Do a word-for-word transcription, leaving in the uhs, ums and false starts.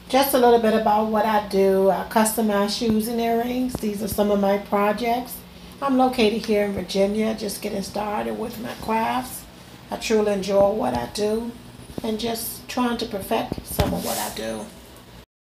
Just a little bit about what I do. I customize shoes and earrings. These are some of my projects. I'm located here in Virginia, just getting started with my crafts. I truly enjoy what I do and just trying to perfect some of what I do.